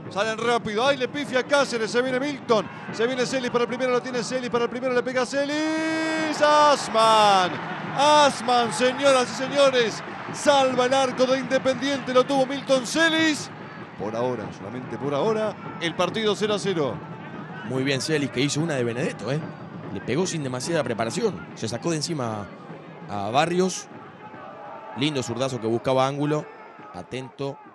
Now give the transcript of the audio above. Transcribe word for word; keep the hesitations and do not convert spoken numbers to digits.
Salen rápido. Ahí le pifia a Cáceres. Se viene Milton. Se viene Celis para el primero. Lo tiene Celis. Para el primero le pega Celis. Asman. Asman, señoras y señores. Salva el arco de Independiente. Lo tuvo Milton Celis. Por ahora, solamente por ahora, el partido cero a cero. Muy bien Celis, que hizo una de Benedetto, ¿eh? Le pegó sin demasiada preparación. Se sacó de encima a Barrios. Lindo zurdazo que buscaba ángulo. Atento.